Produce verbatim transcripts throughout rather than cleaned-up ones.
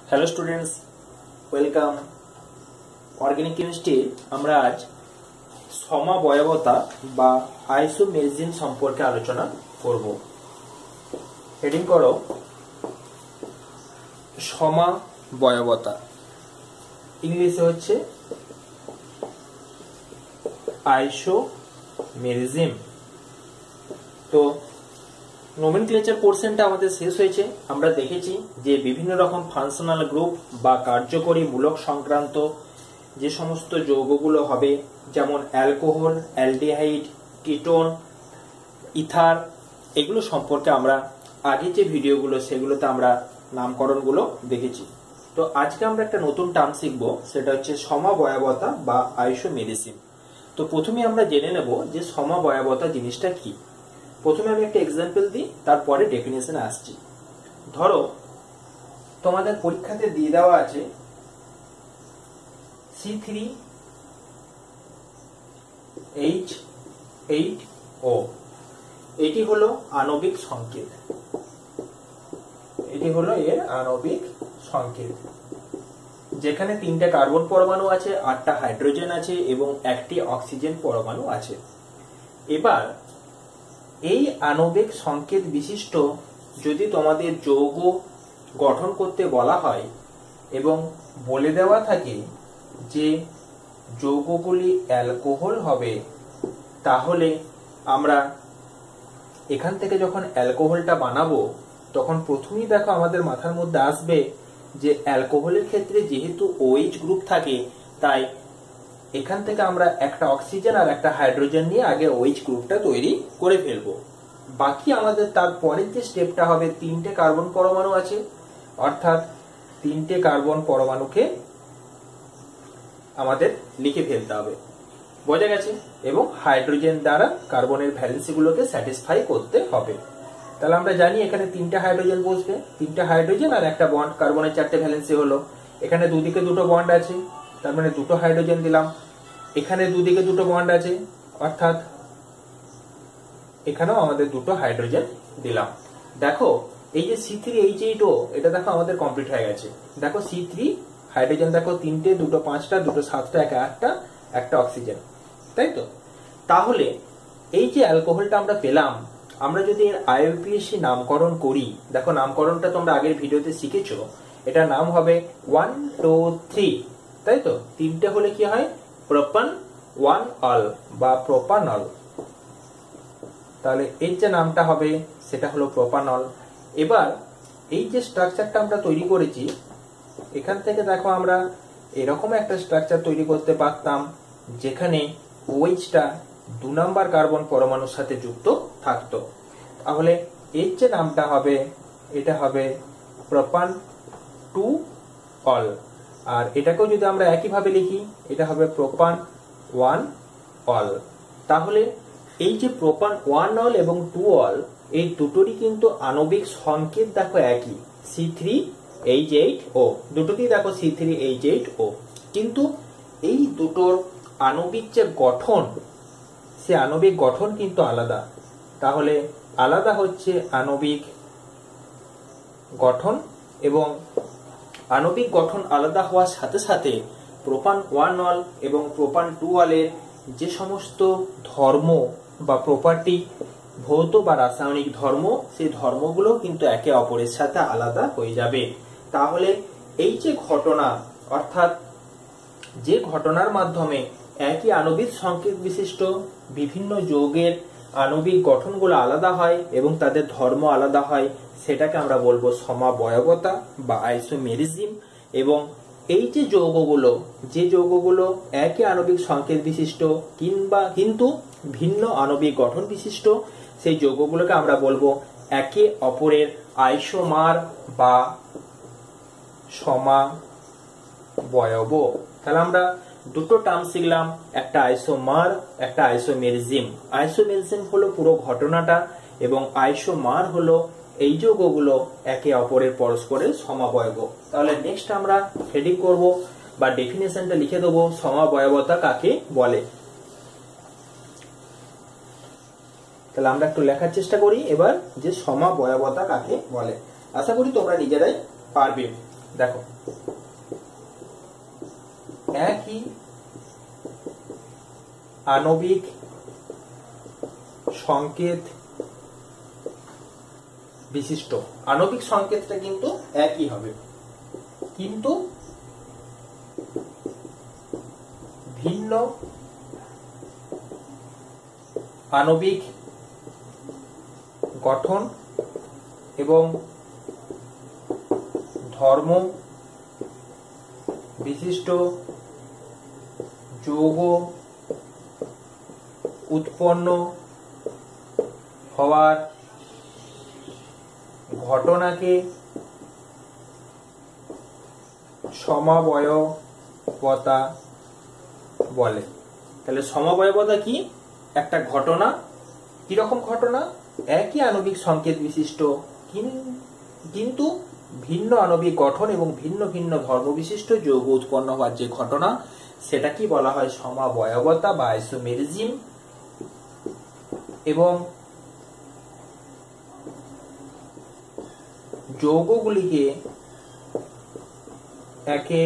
Hello students, welcome. Organic chemistry আমরা আজ সমবয়বতা বা আইসোমেরিজম সম্পর্কে আলোচনা করব। হেডিং করো সমবয়বতা, ইংলিশে হচ্ছে আইসোমেরিজম। তো নোমেনক্লেচার পোর্শনটা আমাদের শেষ হয়েছে। আমরা দেখেছি যে বিভিন্ন রকম ফাংশনাল গ্রুপ বা কার্যকরী মূলক সংক্রান্ত যে সমস্ত যৌগগুলো হবে, যেমন অ্যালকোহল, অ্যালডিহাইড, কিটোন, ইথার, এগুলো সম্পর্কে আমরা আগে যে ভিডিওগুলো সেগুলোতে আমরা নামকরণগুলো দেখেছি। তো আজকে আমরা একটা নতুন টার্ম শিখবো, সেটা হচ্ছে সমবয়বতা বা আইসোমেরিজম। তো প্রথমে আমরা জেনে নেব যে সমবয়বতা জিনিসটা কি। প্রথমে আমি একটা এক্সাম্পল দিই, তারপরে ডেফিনেশনে আসছি। ধরো তোমাদের পরীক্ষাতে দিয়ে দেওয়া আছে C three H eight O. এটি হলো আণবিক সংকেত, এটি হলো এর আণবিক সংকেত, যেখানে তিনটা কার্বন পরমাণু আছে, আটটা হাইড্রোজেন আছে এবং একটি অক্সিজেন পরমাণু আছে। এবার এই আণবিক সংকেত বিশিষ্ট যদি তোমাদের যৌগ গঠন করতে বলা হয় এবং বলে দেওয়া থাকে যে যৌগগুলি অ্যালকোহল হবে, তাহলে আমরা এখান থেকে যখন অ্যালকোহলটা বানাবো তখন প্রথমেই দেখো আমাদের মাথার মধ্যে আসবে যে অ্যালকোহলের ক্ষেত্রে যেহেতু ওএইচ গ্রুপ থাকে, তাই এখান থেকে আমরা একটা অক্সিজেন আর একটা হাইড্রোজেন নিয়ে আগে ওএইচ গ্রুপটা তৈরি করে ফেলবো। বাকি আমাদের তারপরের যে স্টেপটা হবে, তিনটে কার্বন পরমাণু আছে, অর্থাৎ তিনটে কার্বন পরমাণুকে আমাদের লিখে ফেলতে হবে, বোঝা গেছে? এবং হাইড্রোজেন দ্বারা কার্বনের ভ্যালেন্সি গুলোকে স্যাটিসফাই করতে হবে। তাহলে আমরা জানি এখানে তিনটে হাইড্রোজেন বসবে, তিনটে হাইড্রোজেন আর একটা বন্ড, কার্বনের চারটে ভ্যালেন্সি হলো। এখানে দুদিকে দুটো বন্ড আছে, তার মানে দুটো হাইড্রোজেন দিলাম। এখানে দুদিকে দুটো বন্ড আছে, অর্থাৎ এখানেও আমাদের দুটো হাইড্রোজেন দিলাম। দেখো এই যে C three H eight O, এটা দেখো আমাদের কমপ্লিট হয়ে গেছে। দেখো সি থ্রি হাইড্রোজেন দেখো তিনটে, দুটো পাঁচটা, দুটো সাতটা, একা আটটা, একটা অক্সিজেন, তাই তো? তাহলে এই যে অ্যালকোহলটা আমরা পেলাম, আমরা যদি এর আইইউপিএসি নামকরণ করি, দেখো নামকরণটা তোমরা আগের ভিডিওতে শিখেছো, এটা নাম হবে ওয়ান টু থ্রি, তাই তো? তিনটে হলে কি হয়? প্রোপান ওয়ান অল বা প্রোপানল। তাহলে এর যে নামটা হবে সেটা হলো প্রোপানল। এবার এই যে স্ট্রাকচারটা আমরা তৈরি করেছি, এখান থেকে দেখো আমরা এরকম একটা স্ট্রাকচার তৈরি করতে পারতাম, যেখানে ওএইচটা দু নাম্বার কার্বন পরমাণুর সাথে যুক্ত থাকতো। তাহলে এর যে নামটা হবে এটা হবে প্রোপান টু অল, আর এটাকেও যদি আমরা একইভাবে লিখি, এটা হবে প্রোপান ওয়ান অল। তাহলে এই যে প্রোপান ওয়ান অল এবং টু অল, এই দুটোরই কিন্তু আণবিক সংকেত দেখো একই, C three H eight O. দুটোতেই দেখো C three H eight O, কিন্তু এই দুটোর আণবিক যে গঠন, সে আণবিক গঠন কিন্তু আলাদা। তাহলে আলাদা হচ্ছে আণবিক গঠন, এবং আণবিক গঠন আলাদা হওয়ার সাথে সাথে প্রোপান ওয়ান অল এবং প্রোপান টু অলের যে সমস্ত ধর্ম বা প্রপার্টি, ভৌত বা রাসায়নিক ধর্ম, সেই ধর্মগুলো কিন্তু একে অপরের সাথে আলাদা হয়ে যাবে। তাহলে এই যে ঘটনা, অর্থাৎ যে ঘটনার মাধ্যমে একই আণবিক সংকেত বিশিষ্ট বিভিন্ন যৌগের আণবিক গঠনগুলো আলাদা হয় এবং তাদের ধর্ম আলাদা হয়, সেটাকে আমরা বলবো সমবয়বতা বা আইসোমেরিজম। এবং এই যে যৌগগুলো, যে যৌগগুলো একই আণবিক সংকেত বিশিষ্ট কিংবা কিন্তু ভিন্ন আণবিক গঠন বিশিষ্ট, সেই যৌগগুলোকে আমরা বলবো একে অপরের আইসোমার বা সমবয়ব। তাহলে আমরা দুটো টার্ম শিখলাম, একটা আইসোমার, একটা আইসোমেরিজম। আইসোমেরিজম হলো পুরো ঘটনাটা এবং আইসোমার হলো এই যৌগগুলো একে অপরের পরস্পরের সমবয়ব। তাহলে নেক্সট আমরা হেডিং করব বা ডেফিনেশনটা লিখে দেবো, সমবয়বতা কাকে বলে। তাহলে আমরা একটু লেখার চেষ্টা করি এবার যে সমবয়বতা কাকে বলে। আশা করি তোমরা নিজেরাই পারবে। দেখো একই আণবিক সংকেত বিশিষ্ট, আণবিক সংকেতটা কিন্তু একই হবে, কিন্তু ভিন্ন আণবিক গঠন এবং ধর্ম বিশিষ্ট যৌগ উৎপন্ন হওয়ার ঘটনাকে সমবয়বতা বলে। তাহলে সমবয়বতা কি? একটা ঘটনা, কিরকম ঘটনা? একই আণবিক সংকেত বিশিষ্ট কিন্তু ভিন্ন আণবিক গঠন এবং ভিন্ন ভিন্ন ধর্ম বিশিষ্ট যৌগ উৎপন্ন হওয়ার যে ঘটনা, সেটা কি বলা হয়? সমবয়বতা বা আইসোমেরিজম। এবং যৌগগুলিকে একে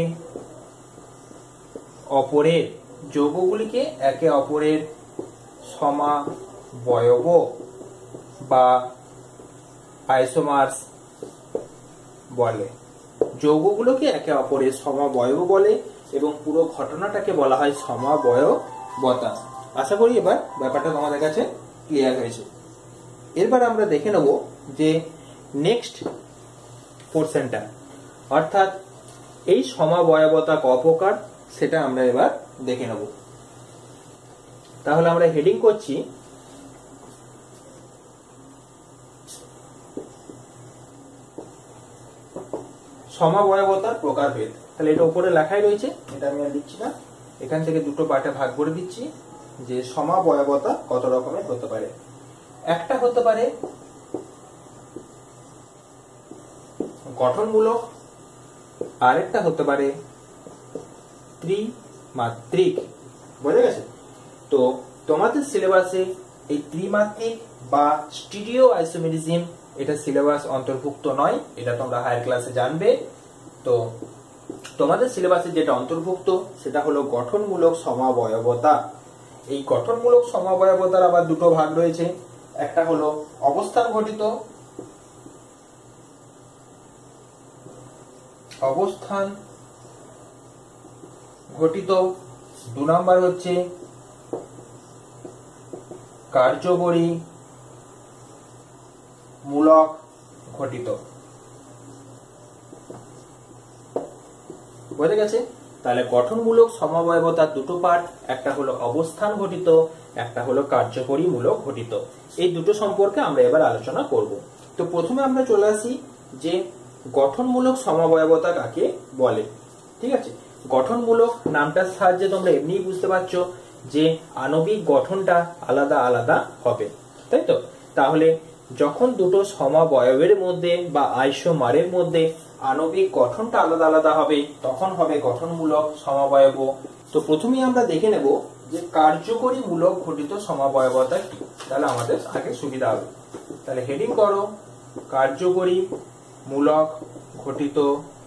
অপরের যৌগগুলিকে একে অপরের সমাবয়ব বা আইসোমার্স বলে। যৌগগুলোকে একে অপরের সমবয়ব বলে এবং পুরো ঘটনাটাকে বলা হয় সমবয়বতা। আশা করি এবার ব্যাপারটা তোমাদের কাছে ক্লিয়ার হয়েছে। এরপর আমরা দেখে নেব যে নেক্সট পোরশনটা, অর্থাৎ এই সমবয়বতা ক প্রকার সেটা আমরা এবার দেখে নেব। তাহলে আমরা হেডিং করছি সমবয়বতার প্রকারভেদ। তাহলে এটা উপরে লেখাই রয়েছে, এটা আমি আর লিখছি না, এখান থেকে দুটো পার্টে ভাগ করে দিচ্ছি যে সমবয়বতা কত রকমের হতে পারে। একটা হতে পারে গঠনমূলক, আরেকটা হতে পারে ত্রিমাত্রিক। বুঝে গেছে? তো তোমাদের সিলেবাসে এই ত্রিমাত্রিক বা স্টিরিও আইসোমেরিজম এটা সিলেবাস অন্তর্ভুক্ত নয়, এটা তোমরা হায়ার ক্লাসে জানবে। তো তোমাদের সিলেবাসে যেটা অন্তর্ভুক্ত সেটা হলো গঠনমূলক সমবয়বতা। এই গঠনমূলক সমবয়বতার আবার দুটো ভাগ রয়েছে, একটা হলো অবস্থান ঘটিত অবস্থান ঘটিত দু নম্বর হচ্ছে কার্যকরী মূলক ঘটিত। বুঝে গেছে? তাহলে গঠনমূলক সমবয়বতার দুটো পার্ট, একটা হলো অবস্থান ঘটিত, একটা হলো কার্যকরী মূলক ঘটিত। এই দুটো সম্পর্কে আমরা এবার আলোচনা করব। তো প্রথমে আমরা চলে আসি যে গঠনমূলক সমবয়বতা কাকে বলে। ঠিক আছে, গঠনমূলক নামটার সাহায্যে তোমরা এমনিই বুঝতে পারছো যে আণবিক গঠনটা আলাদা আলাদা হবে, তাই তো? তাহলে যখন দুটো সমবয়বের মধ্যে বা আইসোমারের মধ্যে আণবিক গঠনটা আলাদা আলাদা হবে তখন হবে গঠনমূলক সমবয়ব। তো প্রথমেই আমরা দেখে নেব যে কার্যকরী মূলক ঘটিত সমবয়বতা কি, তাহলে আমাদের আগে সুবিধা হবে। তাহলে হেডিং করো কার্যকরী মূলক ঘটিত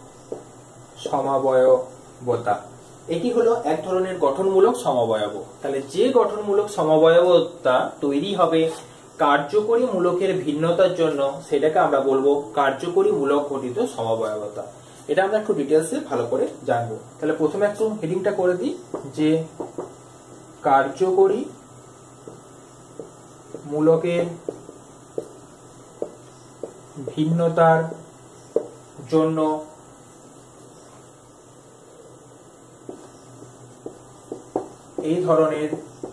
সমবয়বতা। এটি হলো এক ধরনের গঠনমূলক সমবয়ব। তাহলে যে গঠনমূলক সমবয়বতা তৈরি হবে কার্যকরী মূলকের ভিন্নতার জন্য সেটাকে আমরা বলবো কার্যকরী মূলক ঘটিত সমবয়বতা। এটা আমরা একটু ডিটেলসে ভালো করে জানবো। তাহলে প্রথমে একটু হেডিংটা করে দিই যে কার্যকরী মূলকের ভিন্নতার জন্য এই ধরনের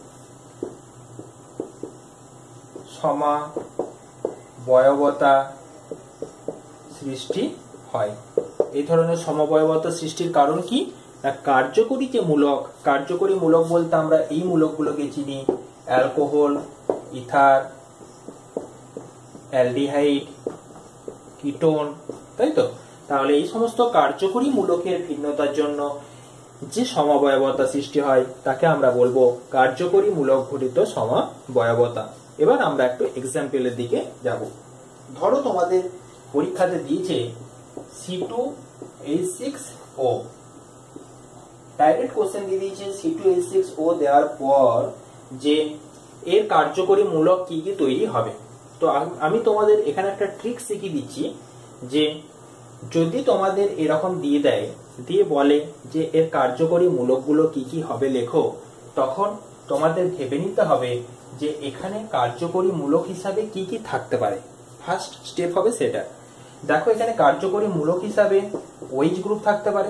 সমবয়বতা সৃষ্টি হয়। এই ধরনের সমবয়বতা সৃষ্টির কারণ কি? না কার্যকরী যে মূলক, কার্যকরী মূলক বলতে আমরা এই মূলকগুলোকে চিনি অ্যালকোহল, ইথার, অ্যালডিহাইড, কিটোন, তাই তো? তাহলে এই সমস্ত কার্যকরী মূলকের ভিন্নতার জন্য যে সমবয়বতা সৃষ্টি হয় তাকে আমরা বলবো কার্যকরী মূলক ঘটিত সমবয়বতা। এবার আমরা একটু এক্সাম্পলের দিকে যাব। ধরো তোমাদের পরীক্ষাতে দিয়েছে C two H six O. Direct question দিয়ে দিয়েছে C two H six O দেওয়ার পর যে এর কার্যকরী মূলক কি কি তৈরি হবে। তো আমি তোমাদের এখানে একটা ট্রিক শিখিয়ে দিচ্ছি যে যদি তোমাদের এরকম দিয়ে দেয়, দিয়ে বলে যে এর কার্যকরী মূলকগুলো কি কি হবে লেখো, তখন তোমাদের ভেবে নিতে হবে যে এখানে কার্যকরী মূলক হিসাবে কি কি থাকতে পারে। ফার্স্ট স্টেপ হবে সেটা। দেখো এখানে কার্যকরী মূলক হিসাবে ওএইচ গ্রুপ থাকতে পারে,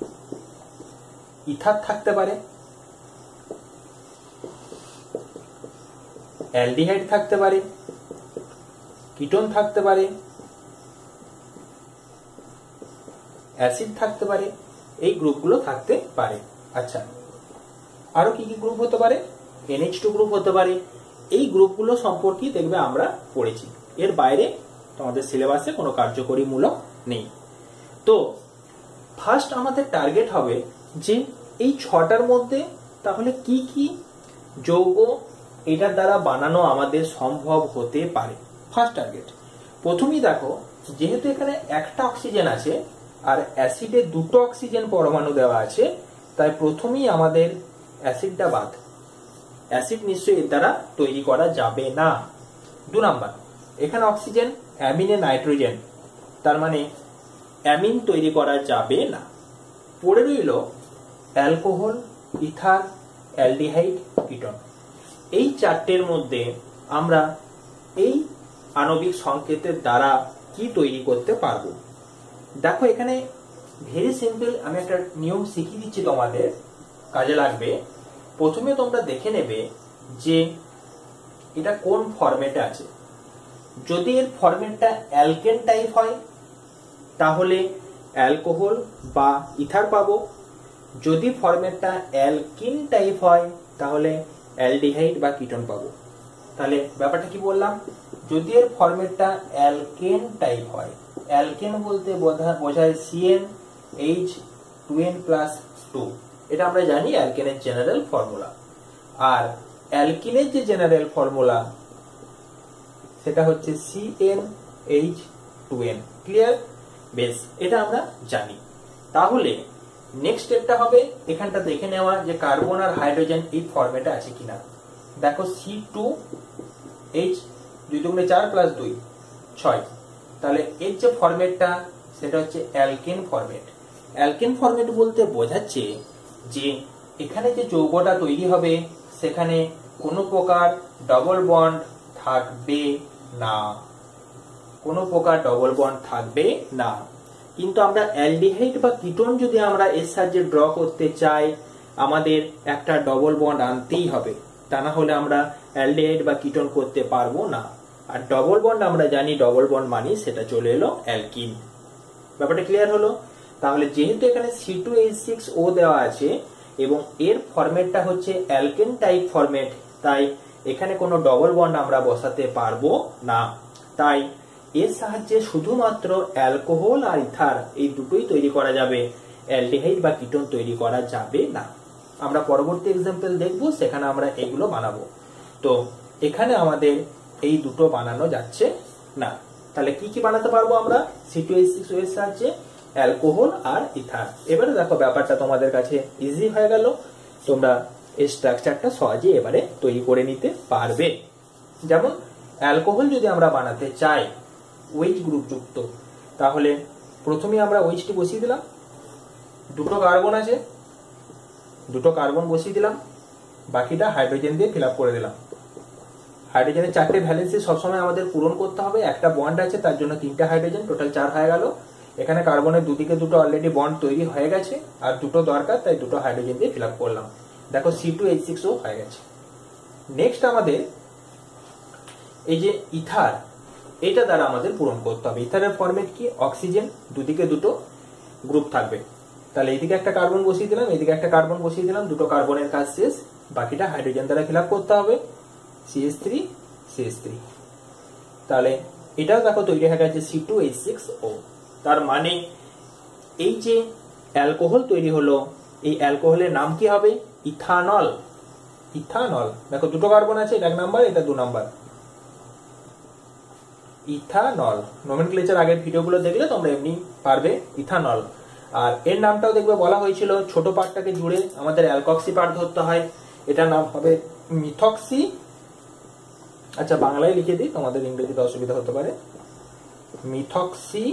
ইথার থাকতে পারে, অ্যালডিহাইড থাকতে পারে, কিটোন থাকতে পারে, অ্যাসিড থাকতে পারে, এই গ্রুপগুলো থাকতে পারে। আচ্ছা, আরো কি কি গ্রুপ হতে পারে? এন এইচ টু গ্রুপ হতে পারে। এই গ্রুপগুলো সম্পর্কে দেখবে আমরা পড়েছি, এর বাইরে তোমাদের সিলেবাসে কোনো কার্যকরী মূলক নেই। তো ফার্স্ট আমাদের টার্গেট হবে যে এই ছটার মধ্যে তাহলে কি কি যৌগ এটার দ্বারা বানানো আমাদের সম্ভব হতে পারে। First target. প্রথমেই দেখো, যেহেতু এখানে একটা অক্সিজেন আছে আর অ্যাসিডে দুটো অক্সিজেন পরমাণু দেওয়া আছে, তাই প্রথমেই আমাদের অ্যাসিডটা বাদ। অ্যাসিড নিশ্চয়ই এর দ্বারা তৈরি করা যাবে না। দু নাম্বার, এখানে অক্সিজেন, অ্যামিনে নাইট্রোজেন, তার মানে অ্যামিন তৈরি করা যাবে না। পড়ে রইল অ্যালকোহল, ইথার, অ্যালডিহাইড, কিটোন। এই চারটের মধ্যে আমরা এই আণবিক সংকেতের দ্বারা কি তৈরি করতে পারবো। দেখো এখানে ভেরি সিম্পল, আমি একটা নিয়ম শিখিয়ে দিচ্ছি তোমাদের, কাজে লাগবে। প্রথমে তোমরা দেখে নেবে যে এটা কোন ফরম্যাটে আছে। যদি এর ফরম্যাটটা অ্যালকেন টাইপ হয় তাহলে অ্যালকোহল বা ইথার পাবো। যদি ফরম্যাটটা অ্যালকিন টাইপ হয় তাহলে অ্যালডিহাইড বা কিটোন পাবো। তাহলে ব্যাপারটা কি বললাম, যদি এর ফরম্যাটটা অ্যালকেন টাইপ হয়, অ্যালকেন বলতে বোঝায় C n H two n plus two, এটা আমরা জানি অ্যালকেনের জেনারেল ফর্মুলা। আর অ্যালকিনের যে জেনারেল ফর্মুলা সেটা হচ্ছে C n H two n. Clear? বেশ, এটা আমরা জানি। তাহলে নেক্সট স্টেপটা হবে এখানটা দেখে নেওয়া যে কার্বন আর হাইড্রোজেন এই ফরম্যাটে আছে কিনা। দেখো সি টু এইচ দুই দুগুণে চার প্লাস দুই ছয়, তাহলে এর যে ফরম্যাটটা সেটা হচ্ছে অ্যালকেন ফরম্যাট। অ্যালকেন ফরম্যাট বলতে বোঝাচ্ছে যে এখানে যে যৌগটা তৈরি হবে সেখানে কোনো প্রকার ডবল বন্ড থাকবে না, কোনো প্রকার ডবল বন্ড থাকবে না। কিন্তু আমরা অ্যালডিহাইড বা কিটোন যদি আমরা এর সাহায্যে ড্র করতে চাই, আমাদের একটা ডবল বন্ড আনতেই হবে, তা না হলে আমরা অ্যালডিহাইড বা কিটোন করতে পারবো না। আর ডবল বন্ড আমরা জানি, ডবল বন্ড মানি সেটা চলে এলো অ্যালকিন। ব্যাপারটা ক্লিয়ার হলো? তাহলে যেহেতু এখানে C two H six O দেওয়া আছে এবং এর ফরম্যাটটা হচ্ছে অ্যালকেন টাইপ ফরম্যাট, তাই এখানে কোনো ডবল বন্ড আমরা বসাতে পারবো না। তাই এর সাহায্যে শুধুমাত্র অ্যালকোহল আর ইথার এই দুটোই তৈরি করা যাবে, অ্যালডিহাইড বা কিটোন তৈরি করা যাবে না। আমরা পরবর্তী এক্সাম্পল দেখবো, সেখানে আমরা এগুলো বানাবো। তো এখানে আমাদের এই দুটো বানানো যাচ্ছে না। তাহলে কি কি বানাতে পারবো আমরা C two H six O এর সাহায্যে? অ্যালকোহল আর ইথার। এবারে দেখো ব্যাপারটা তোমাদের কাছে ইজি হয়ে গেল, তোমরা এই স্ট্রাকচারটা সহজে এবারে তৈরি করে নিতে পারবে। যেমন অ্যালকোহল যদি আমরা বানাতে চাই ওএইচ গ্রুপ যুক্ত, তাহলে প্রথমে আমরা ওএইচটি বসিয়ে দিলাম, দুটো কার্বন আছে, দুটো কার্বন বসিয়ে দিলাম, বাকিটা হাইড্রোজেন দিয়ে ফিল আপ করে দিলাম। হাইড্রোজেনের চারটে ভ্যালেন্সি সবসময় আমাদের পূরণ করতে হবে, একটা বন্ড আছে তার জন্য তিনটা হাইড্রোজেন, টোটাল চার হয়ে গেল। এখানে কার্বনের দুদিকে দুটো অলরেডি বন্ড তৈরি হয়ে গেছে, আর দুটো দরকার, তাই দুটো হাইড্রোজেন দিয়ে ফিল আপ করলাম। দেখো C two H six O হয়ে গেছে। নেক্সট আমাদের এই যে ইথার, এটা দ্বারা আমাদের পূরণ করতে হবে। ইথারের ফরম্যাট কি? অক্সিজেন, দুদিকে দুটো গ্রুপ থাকবে। তাহলে এইদিকে একটা কার্বন বসিয়ে দিলাম, এইদিকে একটা কার্বন বসিয়ে দিলাম, দুটো কার্বনের কাজ শেষ, বাকিটা হাইড্রোজেন দ্বারা ফিল আপ করতে হবে। C H three C H three, তাহলে এটাও দেখো তৈরি হয়ে গেছে C two H six O. তার মানে এই যে অ্যালকোহল তৈরি হলো, এই অ্যালকোহলের নাম কি হবে? ইথানল। ইথানল, দেখো দুটো কার্বন আছে, এটা এক নাম্বার, এটা দু নাম্বার, ইথানল। নোমেনক্লেচার আগের ভিডিওগুলো দেখলে তোমরা এমনি পারবে। ইথানল। আর এর নামটাও দেখবে বলা হয়েছিল ছোট পার্টটাকে জুড়ে আমাদের অ্যালকক্সি পার্ট ধরতে হয়, এটার নাম হবে মিথক্সি। আচ্ছা বাংলায় লিখে দিই, তোমাদের ইংরেজিতে অসুবিধা হতে পারে। মিথক্সি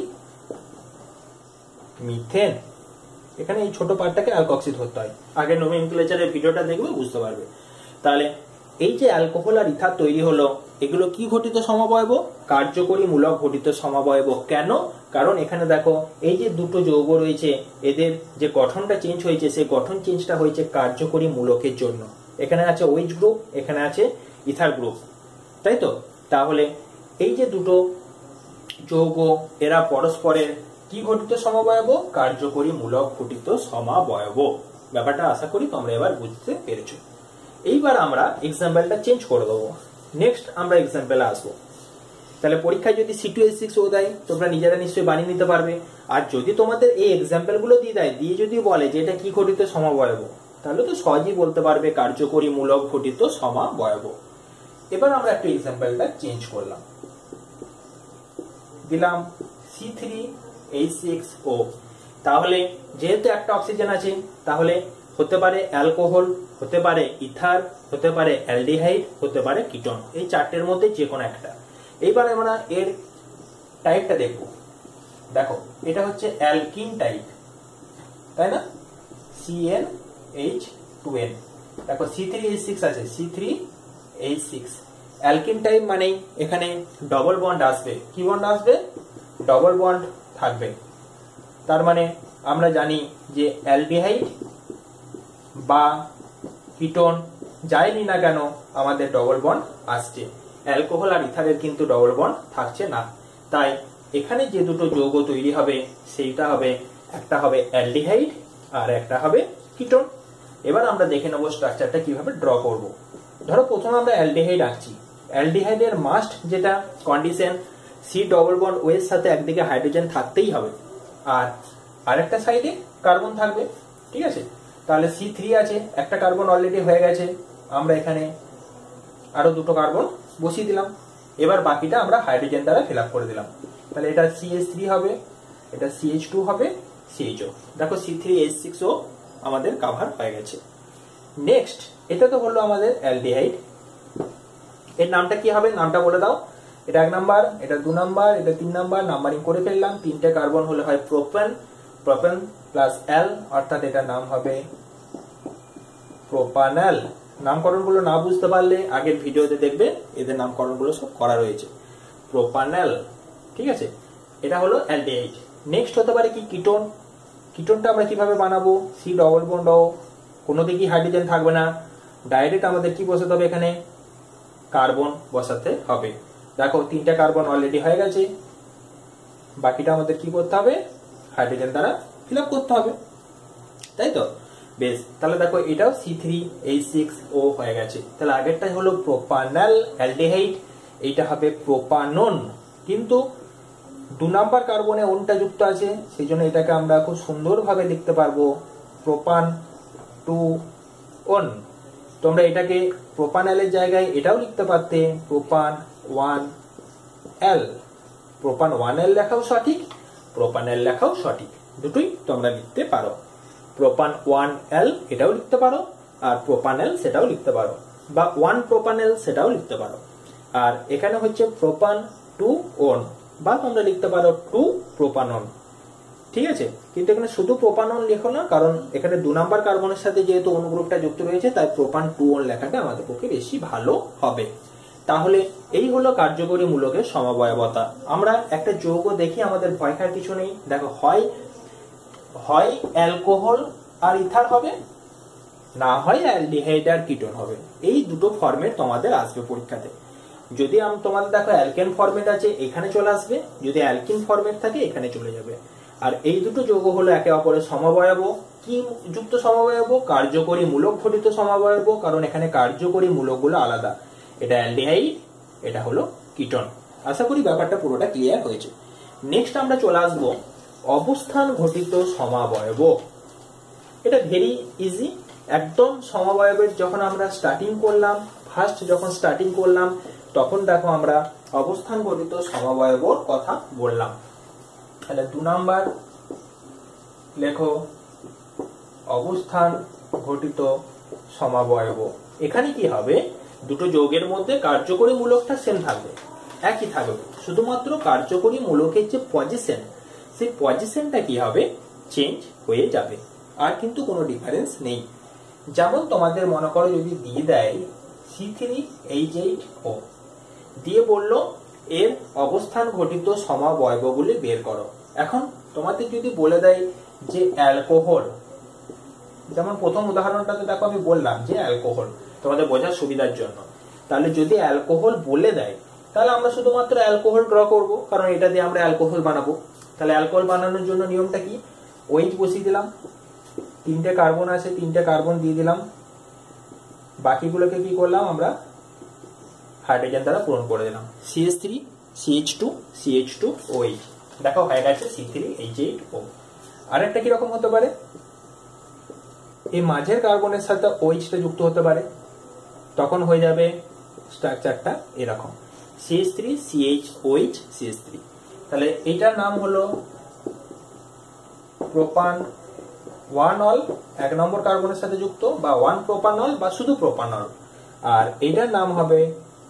মিথেন, এখানে এই ছোট পার্টটাকে অ্যালকক্সি ধরতে হয়। আগে নোমেনক্লেচারের ভিডিওটা দেখবে বুঝতে পারবে। তাহলে এই যে অ্যালকোহল আর ইথার তৈরি হলো, এগুলো কি ঘটিত সমবায়ব? কার্যকরী মূলক ঘটিত সমবায়ব। কেন? কারণ এখানে দেখো এই যে দুটো যৌগ রয়েছে, এদের যে গঠনটা চেঞ্জ হয়েছে, সেই গঠন চেঞ্জটা হয়েছে কার্যকরী মূলকের জন্য। এখানে আছে ওইচ গ্রুপ, এখানে আছে ইথার গ্রুপ, তাই তো? তাহলে এই যে দুটো যৌগ, এরা পরস্পরের কি ঘটিত সমবায়ব? কার্যকরী মূলক ঘটিত সমবায়ব। ব্যাপারটা আশা করি তোমরা এবার বুঝতে পেরেছো। এইবার আমরা এক্সাম্পলটা চেঞ্জ করে দেবো। নেক্সট আমরা এক্সাম্পলে আসবো। তাহলে পরীক্ষায় যদি C two H six O দেয়, তোমরা নিজেরা নিশ্চয়ই বানিয়ে নিতে পারবে। আর যদি তোমাদের এই এক্সাম্পল গুলো দিয়ে দেয়, দিয়ে যদি বলে যে এটা কি ঘটিত সমবায়ব, তাহলে তো সহজেই বলতে পারবে কার্যকরী মূলক ঘটিত সমবায়ব। এবার আমরা একটু এক্সাম্পলটা চেঞ্জ করলাম, দিলাম C three H six O. তাহলে যেহেতু একটা অক্সিজেন আছে, তাহলে হতে পারে অ্যালকোহল, হতে পারে ইথার, হতে পারে অ্যালডিহাইড, হতে পারে কিটোন। এই চারটের মধ্যে যে কোনো একটা। এইবার আমরা এর টাইপটা দেখব। দেখো এটা হচ্ছে অ্যালকিন টাইপ, তাই না? C n H two n. দেখো সি থ্রি এইচ সিক্স আছে, C three H six. Alkene type মানেই এখানে ডবল বন্ড আসবে। কি বন্ড আসবে? ডবল বন্ড থাকবে। তার মানে আমরা জানি যে অ্যালডিহাইড বা কিটোন যাই নি না কেন আমাদের ডবল বন্ড আসছে। অ্যালকোহল আর ইথারের কিন্তু ডবল বন্ড থাকছে না। তাই এখানে যে দুটো যৌগ তৈরি হবে, সেইটা হবে, একটা হবে অ্যালডিহাইড আর একটা হবে কিটোন। এবার আমরা দেখে নেব স্ট্রাকচারটা কিভাবে ড্র করব। ধরো প্রথমে আমরা অ্যালডিহাইড আঁকছি। অ্যালডিহাইডের মাস্ট যেটা condition, C double bond O এর সাথে একদিকে হাইড্রোজেন থাকতেই হবে, আর আরেকটা সাইডে কার্বন থাকবে। ঠিক আছে? তাহলে সি থ্রি আছে, একটা কার্বন অলরেডি হয়ে গেছে, আমরা এখানে আরো দুটো কার্বন বসিয়ে দিলাম। এবার বাকিটা আমরা হাইড্রোজেন দ্বারা ফিল আপ করে দিলাম। তাহলে এটা সি এইচ থ্রি হবে, এটা সি এইচ টু হবে, সি এইচ ও। দেখো C three H six O আমাদের কভার হয়ে গেছে। নেক্সট এটা তো হলো আমাদের অ্যালডিহাইড। এর নামটা কি হবে? নামটা বলে দাও। এটা এক নাম্বার, এটা দু নাম্বার, এটা তিন নাম্বার, নাম্বারিং করে ফেললাম। তিনটে কার্বন হলে হয় প্রোপেন, প্রোপেন প্লাস এল, অর্থাৎ এটার নাম হবে প্রোপানল। নামকরণগুলো না বুঝতে পারলে আগের ভিডিওতে দেখবে, এদের নামকরণগুলো সব করা রয়েছে। প্রোপানল, ঠিক আছে? এটা হলো অ্যালডিহাইড। নেক্সট হতে পারে কি? কিটোন। কিটোনটা আমরা কিভাবে বানাবো? সি ডবল বন্ড ও, কোনো দিকেই হাইড্রোজেন থাকবে না, ডাইরেক্ট আমাদের কি বসাতে হবে? এখানে কার্বন বসাতে হবে। দেখো তিনটা কার্বন অলরেডি হয়ে গেছে, বাকিটা আমাদের কি করতে হবে? হাইড্রোজেন দ্বারা ফিল আপ করতে হবে, তাই তো? বেশ, তাহলে দেখো এটাও C three H six O হয়ে গেছে। তাহলে আগেরটা হলো প্রোপানল অ্যালডিহাইড, এইটা হবে প্রোপানন। কিন্তু দু নাম্বার কার্বনে ওনটা যুক্ত আছে, সেই জন্য এটাকে আমরা খুব সুন্দরভাবে লিখতে পারবো প্রোপান টু ওন। তোমরা এটাকে প্রোপানলের জায়গায় এটাও লিখতে পারতে প্রোপান ওয়ান এল। প্রোপান ওয়ান এল লেখাও সঠিক, প্রোপানল লেখাও সঠিক, দুটোই তোমরা লিখতে পারো। প্রোপান ওয়ান এল এটাও লিখতে পারো, আর প্রোপানল সেটাও লিখতে পারো, বা ওয়ান প্রোপানল সেটাও লিখতে পারো। আর এখানে হচ্ছে প্রোপান টু ওন, বা তোমরা লিখতে পারো টু প্রোপানন। ঠিক আছে? কিন্তু এখানে শুধু প্রোপানন লেখো না, কারণ এখানে দু নাম্বার কার্বনের সাথে যেহেতু অনুগ্রুপটা যুক্ত রয়েছে, তাই প্রোপান টু ওন লেখাটা আমাদের পক্ষে বেশি ভালো হবে। তাহলে এই হলো কার্যকরী মূলকের সমবায়বতা। আমরা একটা যৌগ দেখি, আমাদের ভয় খাওয়ার কিছু নেই। দেখো হয় হয় অ্যালকোহল আর ইথার হবে, না হয় অ্যালডিহাইড আর কিটোন হবে। এই দুটো ফরম্যাট তোমাদের আসবে পরীক্ষাতে। যদি তোমাদের দেখো অ্যালকেন ফরম্যাট আছে, এখানে চলে আসবে। যদি অ্যালকিন ফরম্যাট থাকে, এখানে চলে যাবে। আর এই দুটো যৌগ হলো একে অপরের সমবায়ব। কি যুক্ত সমবায়ব? কার্যকরী মূলক ঘটিত সমবায়ব, কারণ এখানে কার্যকরী মূলকগুলো আলাদা। এটা অ্যালডিহাইড, এটা হলো কিটোন। আশা করি ব্যাপারটা পুরোটা ক্লিয়ার হয়েছে। নেক্সট আমরা চলে আসবো অবস্থান ঘটিত সমবায়ব। এটা ভেরি ইজি একদম। সমবায়বের যখন আমরা স্টার্টিং করলাম, ফার্স্ট যখন স্টার্টিং করলাম, তখন দেখো আমরা অবস্থান ঘটিত সমবায়বর কথা বললাম। তাহলে দু নাম্বার লেখো অবস্থান ঘটিত সমাবয়ব। এখানে কি হবে, দুটো যৌগের মধ্যে কার্যকরী মূলকটা সেম থাকবে, একই থাকবে, শুধুমাত্র কার্যকরী মূলকের যে পজিশন, সেই পজিশনটা কি হবে, চেঞ্জ হয়ে যাবে, আর কিন্তু কোনো ডিফারেন্স নেই। যেমন তোমাদের মনে করো যদি দিয়ে দেয় C three H eight O, দিয়ে বলল এর অবস্থান ঘটিত সমাবয়বগুলি বের করো। এখন তোমাদের যদি বলে দেয় যে অ্যালকোহল, যেমন প্রথম উদাহরণটাতে দেখো আমি বললাম যে অ্যালকোহল, তোমাদের বোঝার সুবিধার জন্য, তাহলে যদি অ্যালকোহল বলে দেয় তাহলে আমরা শুধুমাত্র অ্যালকোহল ড্র করব, কারণ এটা দিয়ে আমরা অ্যালকোহল বানাবো। তাহলে অ্যালকোহল বানানোর জন্য নিয়মটা কি, ওএইচ বসিয়ে দিলাম, তিনটে কার্বন আছে, তিনটে কার্বন দিয়ে দিলাম, বাকিগুলোকে কি করলাম আমরা হাইড্রোজেন দ্বারা পূরণ করে দিলাম, C H three C H two C H two O H, দেখো হয়ে গেছে C three H eight O. আরেকটা কিরকম হতে পারে, এই মাঝের কার্বনের সাথে ওএইচটা যুক্ত হতে পারে, তখন হয়ে যাবে স্ট্রাকচারটা এরকম C H three C H O H C H three. তাহলে এটার নাম হলো প্রোপান ওয়ান অল, এক নম্বর কার্বনের সাথে যুক্ত, বা ওয়ান প্রোপানল বা শুধু প্রোপানল, আর এটার নাম হবে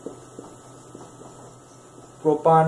প্রোপান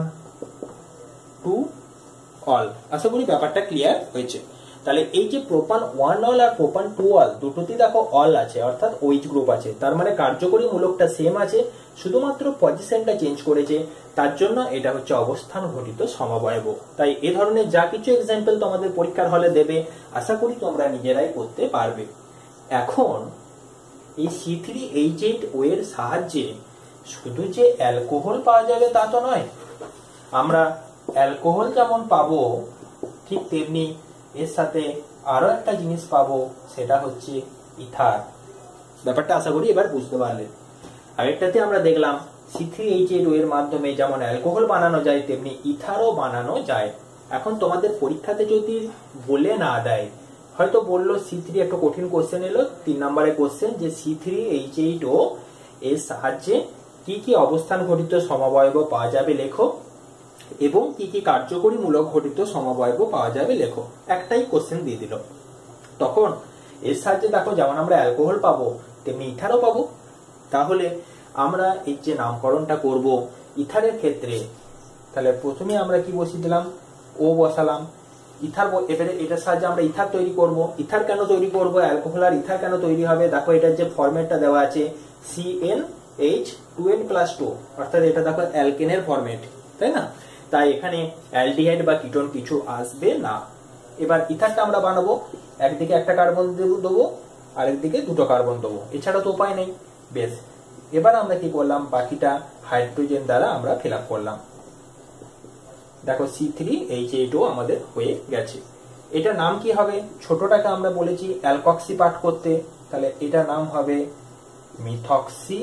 টু অল। আশা করি ব্যাপারটা ক্লিয়ার হয়েছে। তাহলে এই যে প্রোপান ওয়ান অল আর প্রোপান টু অল দুটোতেই দেখো অল আছে, অর্থাৎ ওইচ গ্রুপ আছে, তার মানে কার্যকরী মূলকটা সেম আছে, শুধুমাত্র পজিশনটা চেঞ্জ করেছে, তার জন্য এটা হচ্ছে অবস্থান ঘটিত সমবায়ব। তাই এ ধরনের যা কিছু এক্সাম্পল তোমাদের পরীক্ষার হলে দেবে, আশা করি তোমরা নিজেরাই করতে পারবে। এখন এই C three H eight O এর সাহায্যে শুধু যে অ্যালকোহল পাওয়া যাবে তা তো নয়, আমরা অ্যালকোহল যেমন পাবো ঠিক তেমনি এর সাথে আরো একটা জিনিস পাবো, সেটা হচ্ছে ইথার। ব্যাপারটা আশা করি এবার বুঝতে পারলে। আরেকটাতে আমরা দেখলাম C three H eight O এর মাধ্যমে যেমন অ্যালকোহল বানানো যায় তেমনি ইথারও বানানো যায়। এখন তোমাদের পরীক্ষাতে যদি বলে না দেয়, হয়তো বললো সি থ্রি, একটা কঠিন কোশ্চেন এলো তিন নম্বরের কোশ্চেন, যে C three H eight O এর সাহায্যে কি কি অবস্থান ঘটিত সমবায়ব পাওয়া যাবে লেখো, এবং কি কি কার্যকরী মূলক ঘটিত সমবায়ব পাওয়া যাবে লেখো, একটাই কোশ্চেন দিয়ে দিল। তখন এর সাহায্যে দেখো যেমন আমরা অ্যালকোহল পাবো তেমনি ইথারও পাবো। তাহলে আমরা এই যে নামকরণটা করব ইথারের ক্ষেত্রে, তাহলে প্রথমে আমরা কি বসিয়ে দিলাম, ও বসালাম, ইথার, এবারে এটার সাহায্যে আমরা ইথার তৈরি করব। ইথার কেন তৈরি করব, অ্যালকোহল আর ইথার কেন তৈরি হবে, দেখো এটার যে ফরম্যাটটা দেওয়া আছে C n H two n plus two, অর্থাৎ এটা দেখো অ্যালকেনের ফরম্যাট, তাই না? তাই এখানে অ্যালডিহাইড বা কিটোন কিছু আসবে না। এবার ইথারটা আমরা বানাবো, একদিকে একটা কার্বন দেবো, আরেকদিকে দুটো কার্বন দেবো, এছাড়া তো উপায় নেই। বেশ, এবার আমরা কি করলাম, বাকিটা হাইড্রোজেন দ্বারা আমরা ফিল আপ করলাম। দেখো C three H eight O আমাদের হয়ে গেছে। এটা নাম কি হবে, ছোটটাকে আমরা বলেছি অ্যালকক্সি পাঠ করতে, তাহলে এটা নাম হবে মিথক্সি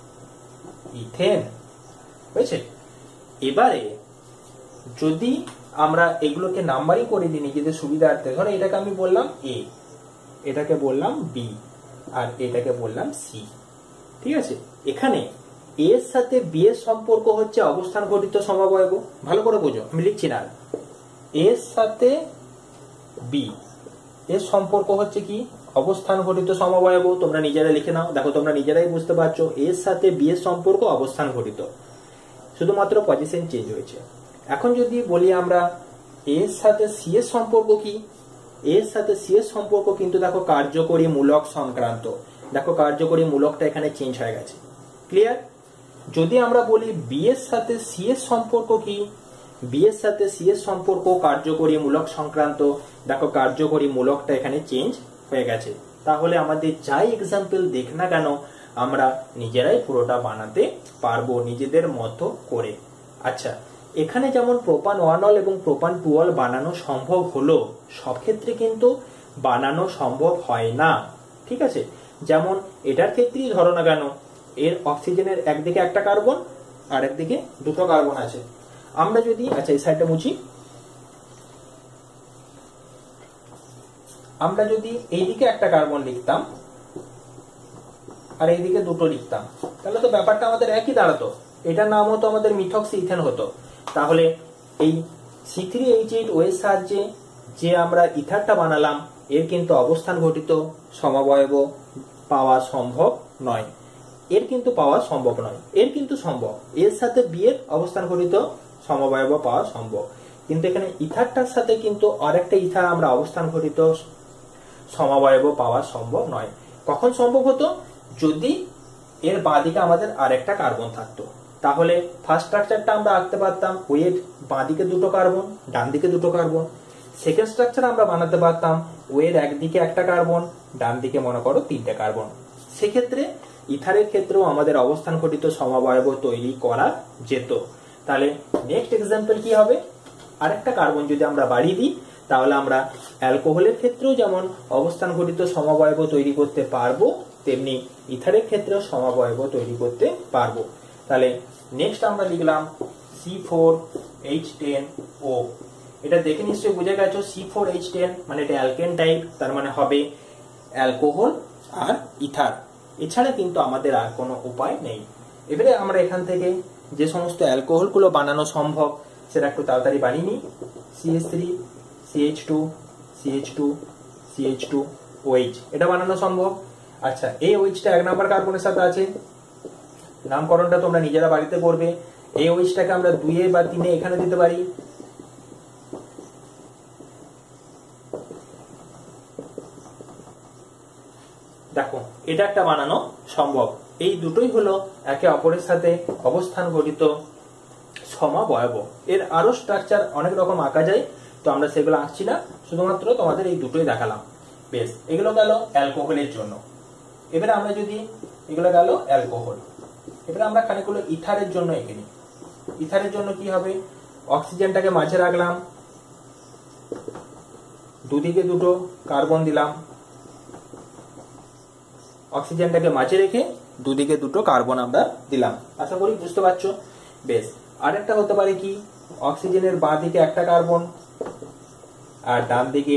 ইথেন, হয়েছে। এবারে যদি আমরা এগুলোকে নাম্বারিং করে দিই নিজেদের সুবিধার্থে, ধরো এটাকে আমি বললাম এ, এটাকে বললাম বি, আর এটাকে বললাম সি, ঠিক আছে। এখানে এর সাথে বি এর সম্পর্ক হচ্ছে অবস্থান ঘটিত সমবায়ব, ভালো করে বোঝো, আমি লিখছি না। এর সাথে বি এর সম্পর্ক হচ্ছে কি, অবস্থান ঘটিত সমবায়ব, তোমরা নিজেরা লিখে নাও, দেখো তোমরা নিজেরাই বুঝতে পারছো, এর সাথে বি এর সম্পর্ক অবস্থান ঘটিত, শুধুমাত্র পজিশন চেঞ্জ হয়েছে। এখন যদি বলি আমরা এর সাথে সি এর সম্পর্ক কি, এর সাথে সি এর সম্পর্ক কিন্তু দেখো কার্যকরী মূলক সংক্রান্ত, দেখো কার্যকরী মূলকটা এখানে চেঞ্জ হয়ে গেছে, ক্লিয়ার। যদি আমরা বলি বি এর সাথে সি এর সম্পর্ক কি, বি এর সাথে সি এর সম্পর্ক কার্যকরী মূলক সংক্রান্ত, দেখো কার্যকরী মূলকটা এখানে চেঞ্জ হয়ে গেছে। তাহলে আমাদের যাই এক্সাম্পল দেখ না কেন আমরা নিজেরাই পুরোটা বানাতে পারবো নিজেদের মতো করে। আচ্ছা, এখানে যেমন প্রোপান ওয়ান অল এবং প্রোপান টু অল বানানো সম্ভব হলো, সব ক্ষেত্রে কিন্তু বানানো সম্ভব হয় না, ঠিক আছে। যেমন এটার ক্ষেত্রেই ধরো না কেন, এর অক্সিজেনের একদিকে একটা কার্বন আর একদিকে দুটো কার্বন আছে। আমরা যদি, আচ্ছা এই সাইডটা মুছি, আমরা যদি এইদিকে একটা কার্বন লিখতাম আর এইদিকে দুটো লিখতাম, তাহলে তো ব্যাপারটা আমাদের একই দাঁড়াতো, এটার নাম হতো আমাদের মিথক্সি ইথেন হতো। তাহলে এই C three H eight O এর সাহায্যে যে আমরা ইথারটা বানালাম এর কিন্তু অবস্থান ঘটিত সমবায়ব পাওয়া সম্ভব নয়, এর কিন্তু পাওয়া সম্ভব নয়, এর কিন্তু সম্ভব, এর সাথে বি এর অবস্থান ঘটিত সমবায়ব পাওয়া সম্ভব, কিন্তু এখানে ইথারটার সাথে কিন্তু আরেকটা ইথার আমরা অবস্থান ঘটিত সমবায়ব পাওয়া সম্ভব নয়। কখন সম্ভব হতো? যদি এর বাঁদিকে আমাদের আরেকটা কার্বন থাকতো, তাহলে ফার্স্ট স্ট্রাকচারটা আমরা আঁকতে পারতাম, ওয়ের বাঁদিকে দুটো কার্বন, ডান দিকে দুটো কার্বন। সেকেন্ড স্ট্রাকচার আমরা বানাতে পারতাম, ওয়ের একদিকে একটা কার্বন, ডান দিকে মনে করো তিনটে কার্বন। সেক্ষেত্রে ইথারের ক্ষেত্রেও আমাদের অবস্থান ঘটিত সমবায়ব তৈরি করা যেত। তাহলে নেক্সট এক্সাম্পল কি হবে? আরেকটা কার্বন যদি আমরা বাড়িয়ে দিই, তাহলে আমরা অ্যালকোহলের ক্ষেত্রেও যেমন অবস্থান ঘটিত সমবায়ব তৈরি করতে পারবো, তেমনি ইথারের ক্ষেত্রেও সমবায়ব তৈরি করতে পারবো। তাহলে নেক্সট আমরা লিখলাম C four H ten O. এটা দেখে নিশ্চয়ই বুঝে গেছো, সি ফোর এইচ টেন মানে এটা অ্যালকেন টাইপ, তার মানে হবে অ্যালকোহল আর ইথার, এছাড়া কিন্তু আমাদের আর কোনো উপায় নেই। এবারে আমরা এখান থেকে যে সমস্ত অ্যালকোহল গুলো বানানো সম্ভব সেটা একটু তাড়াতাড়ি বানিয়ে নিই। C H three, C H two, C H two, C H two, O H, এটা বানানো সম্ভব। আচ্ছা, এই ওএইচটা এক নাম্বার কার্বনের সাথে আছে, নামকরণটা তোমরা নিজেরা বাড়িতে করবে। এই ওএইচটাকে আমরা দুইয়ে বা তিনে এখানে দিতে পারি। দেখো, এটা একটা বানানো সম্ভব। এই দুটোই হলো একে অপরের সাথে অবস্থান ঘটিত সমবায়ব। এর আরো স্ট্রাকচার অনেক রকম আঁকা যায়, তো আমরা সেগুলো আঁকছি না, শুধুমাত্র তোমাদের এই দুটোই দেখালাম। বেশ, এগুলো গেল অ্যালকোহলের জন্য। এবারে আমরা যদি, এগুলো গেল অ্যালকোহল, এবারে আমরা খানিকগুলো ইথারের জন্য এঁকে নিই। ইথারের জন্য কি হবে? অক্সিজেনটাকে মাঝে রাখলাম, দুদিকে দুটো কার্বন দিলাম, অক্সিজেনটাকে মাঝে রেখে দুদিকে দুটো কার্বন আমরা দিলাম। আশা করি বুঝতে পারছো। বেশ, আরেকটা হতে পারে কি, অক্সিজেনের বাঁ দিকে একটা কার্বন আর ডান দিকে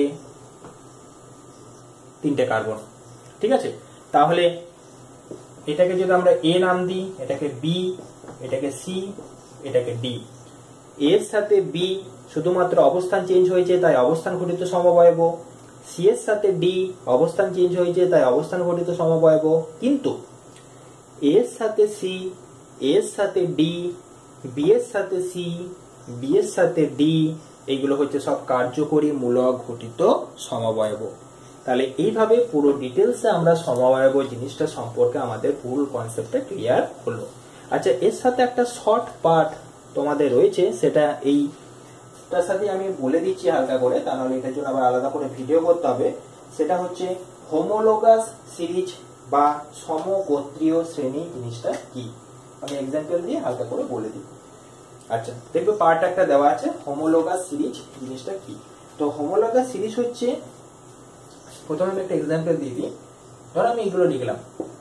তিনটে কার্বন। ঠিক আছে, তাহলে এটাকে যদি আমরা এ নাম দিই, এটাকে বি, এটাকে সি, এটাকে ডি। এর সাথে বি শুধুমাত্র অবস্থান চেঞ্জ হয়েছে তাই অবস্থান ঘটিত সমবায়ব, সি এর সাথে ডি অবস্থান চেঞ্জ হয়েছে তাই অবস্থান ঘটিত সমবায়ব, কিন্তু এর সাথে সি, এর সাথে ডি, বি এর সাথে সি, বি এর সাথে ডি, এইগুলো হচ্ছে সব কার্যকরী মূলক ঘটিত সমবায়ব। তাহলে এইভাবে পুরো ডিটেলসে আমরা সমবায়ব জিনিসটা সম্পর্কে আমাদের ফুল কনসেপ্টটা ক্লিয়ার হলো। আচ্ছা, এর সাথে একটা শর্ট পার্ট তোমাদের রয়েছে, সেটা এইটার সাথে আমি বলে দিচ্ছি হালকা করে, তা নাহলে এটার জন্য আবার আলাদা করে ভিডিও করতে হবে। সেটা হচ্ছে হোমোলোগাস সিরিজ বা সমগোত্রীয় শ্রেণী জিনিসটা কি, আমি এক্সাম্পল দিয়ে হালকা করে বলে দিই। আচ্ছা, দেখবে পার্ট একটা দেওয়া আছে, হোমোলোগাস সিরিজ জিনিসটা কি। তো হোমোলোগাস সিরিজ হচ্ছে, প্রথমে আমি একটা এক্সাম্পল দিয়ে দিই। ধরো আমি এগুলো লিখলাম,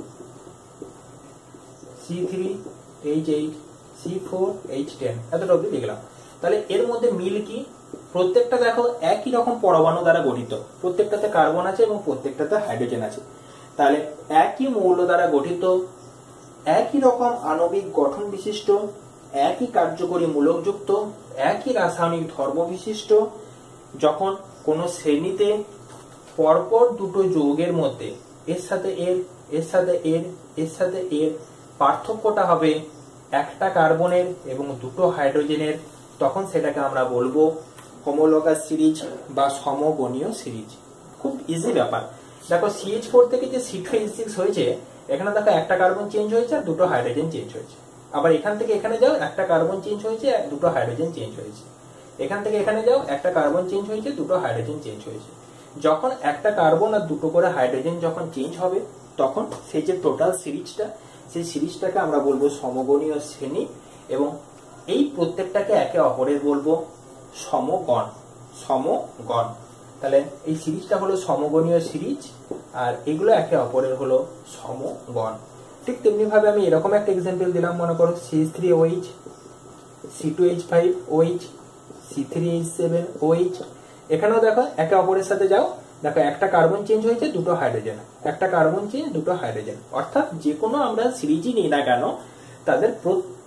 C three H eight, C four H ten, এতটা অব্দি লিখলাম। তাহলে এর মধ্যে মিল কি? প্রত্যেকটা দেখো একই রকম পরমাণু দ্বারা গঠিত, প্রত্যেকটাতে কার্বন আছে এবং প্রত্যেকটাতে হাইড্রোজেন আছে। তাহলে একই মৌল দ্বারা গঠিত, একই রকম আণবিক গঠন বিশিষ্ট, একই কার্যকরী মূলকযুক্ত, একই রাসায়নিক ধর্ম বিশিষ্ট, যখন কোন শ্রেণীতে পরপর দুটো যৌগের মধ্যে এর সাথে এর, এর সাথে এর, এর সাথে এর পার্থক্যটা হবে একটা কার্বনের এবং দুটো হাইড্রোজেনের, তখন সেটাকে আমরা বলবো হোমোলোগাস সিরিজ বা সমগণীয় সিরিজ। খুব ইজি ব্যাপার। দেখো, সি এইচ ফোর থেকে যে সি টু এইচ সিক্স হয়েছে, এখানে দেখো একটা কার্বন চেঞ্জ হয়েছে আর দুটো হাইড্রোজেন চেঞ্জ হয়েছে। আবার এখান থেকে এখানে যাও, একটা কার্বন চেঞ্জ হয়েছে আর দুটো হাইড্রোজেন চেঞ্জ হয়েছে। এখান থেকে এখানে যাও, একটা কার্বন চেঞ্জ হয়েছে, দুটো হাইড্রোজেন চেঞ্জ হয়েছে। যখন একটা কার্বন আর দুটো করে হাইড্রোজেন যখন চেঞ্জ হবে, তখন সেই যে টোটাল সিরিজটা, সেই সিরিজটাকে আমরা বলবো সমগণীয় শ্রেণী, এবং এই প্রত্যেকটাকে একে অপরের বলবো সমগণ, সমগণ। তাহলে এই সিরিজটা হলো সমগণীয় সিরিজ, আর এগুলো একে অপরের হলো সমগণ। ঠিক তেমনি ভাবে আমি এরকম একটা এক্সাম্পল দিলাম, মনে করো C three O H, C two H five O H, C three H seven O H. এখানেও দেখো একে অপরের সাথে যাও, দেখো একটা কার্বন চেঞ্জ হয়েছে, দুটো হাইড্রোজেন, একটা কার্বন চেঞ্জ, দুটো হাইড্রোজেন। অর্থাৎ যে কোনো আমরা সিরিজই নিই না কেন, তাদের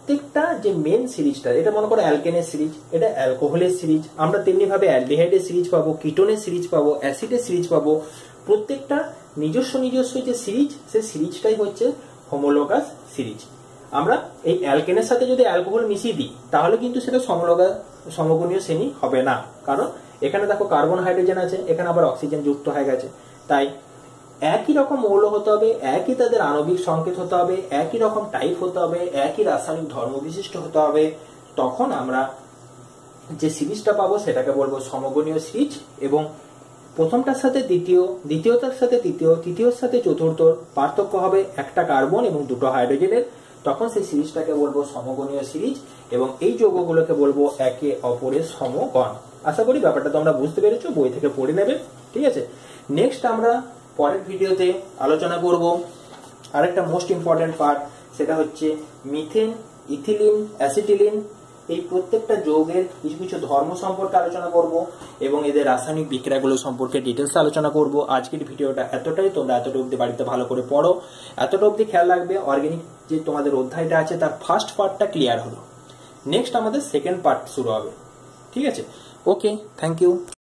প্রত্যেকটা যে মেন সিরিজটা, এটা মনে করো অ্যালকেনের সিরিজ, এটা অ্যালকোহলের সিরিজ, আমরা তেমনি ভাবে অ্যালডিহাইডের সিরিজ পাবো, কিটোনের সিরিজ পাবো, অ্যাসিডের সিরিজ পাবো। প্রত্যেকটা নিজস্ব নিজস্ব যে সিরিজ, সেই সিরিজটাই হচ্ছে হোমোলোগাস সিরিজ। আমরা এই অ্যালকেনের সাথে যদি অ্যালকোহল মিশিয়ে দিই তাহলে কিন্তু সেটা সমলোগা সমগুণীয় শ্রেণী হবে না, কারণ এখানে দেখো কার্বন হাইড্রোজেন আছে, এখানে আবার অক্সিজেন যুক্ত হয়ে গেছে। তাই একই রকম মৌল হতে হবে, একই তাদের আণবিক সংকেত হতে হবে, একই রকম টাইপ হতে হবে, একই রাসায়নিক ধর্ম বিশিষ্ট হতে হবে, তখন আমরা যে সিরিজটা পাবো সেটাকে বলবো সমগুণীয় সিরিজ। এবং প্রথমটার সাথে দ্বিতীয়, দ্বিতীয়টার সাথে তৃতীয়, তৃতীয়র সাথে চতুর্থ পার্থক্য হবে একটা কার্বন এবং দুটো হাইড্রোজেনের, তখন সেই সিরিজটাকে বলবো সমগুণীয় সিরিজ এবং এই যৌগগুলোকে বলবো একে অপরের সমগণ। আশা করি ব্যাপারটা তোমরা বুঝতে পেরেছো, বই থেকে পড়ে নেবে। ঠিক আছে, নেক্সট আমরা পরের ভিডিওতে আলোচনা করব আরেকটা মোস্ট ইম্পর্টেন্ট পার্ট, সেটা হচ্ছে মিথেন, ইথিলিন, অ্যাসিটিলিন, এই প্রত্যেকটা যৌগের কিছু কিছু ধর্ম সম্পর্কে আলোচনা করব এবং এদের রাসায়নিক বিক্রিয়াগুলো সম্পর্কে ডিটেলস আলোচনা করব। আজকের ভিডিওটা এতটাই, তোমরা এতটা অবধি বাড়িতে ভালো করে পড়ো, এতটা অবধি খেয়াল রাখবে অর্গানিক যে তোমাদের অধ্যায়টা আছে তার ফার্স্ট পার্টটা ক্লিয়ার হলো, নেক্সট আমাদের সেকেন্ড পার্ট শুরু হবে। ঠিক আছে, ওকে, থ্যাংক ইউ।